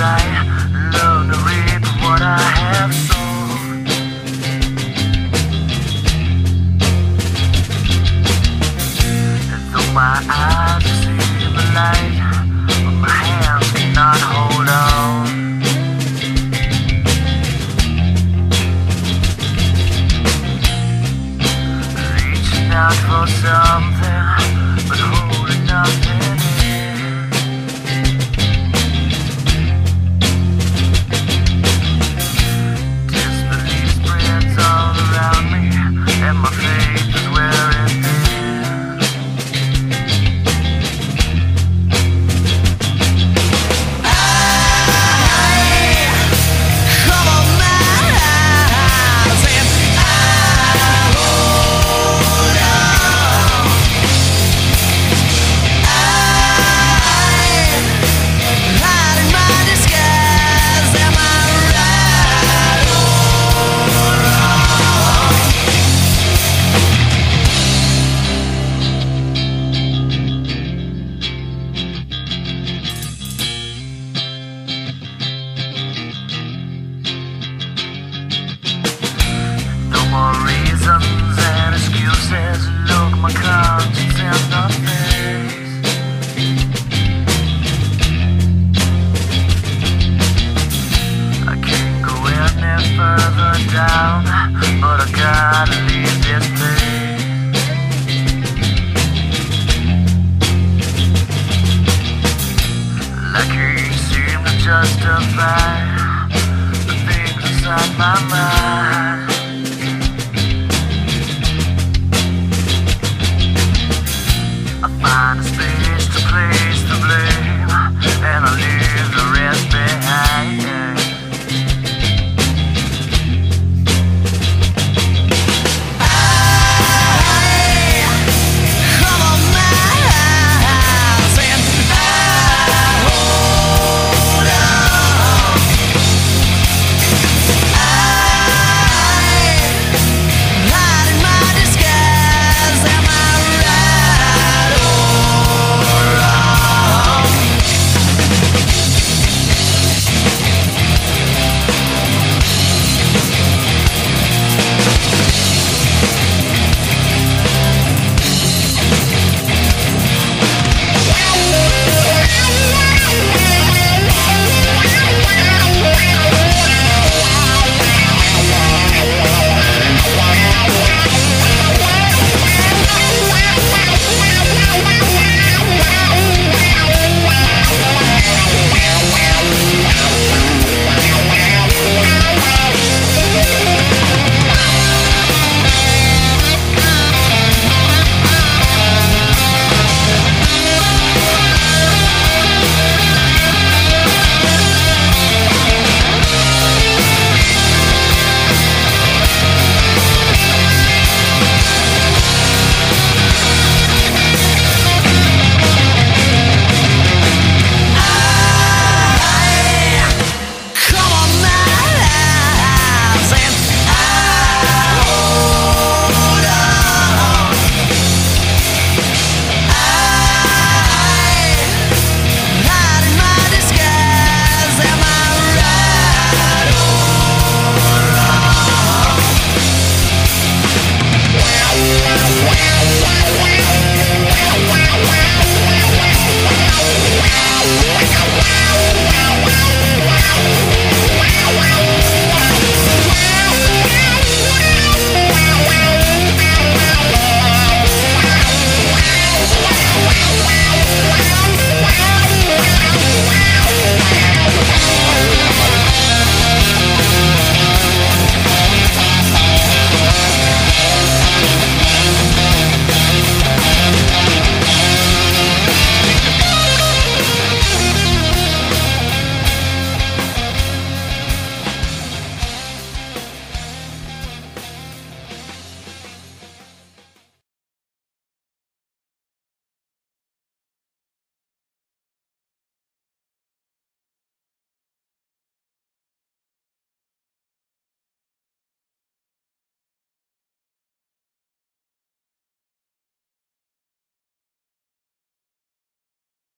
I learn to reap what I have sown. And though my eyes see the light, but my hands cannot hold on. Reaching out for something, but holding nothing in. Disbelief spreads all around me, and my faith is wearing thin. Come on, my eyes, and I hold on. Hiding my disguise, am I right or wrong? No more reasons and excuses. Look my conscience in the face. I can't go any further down, but I gotta leave this place. I can't seem to justify the things inside my mind.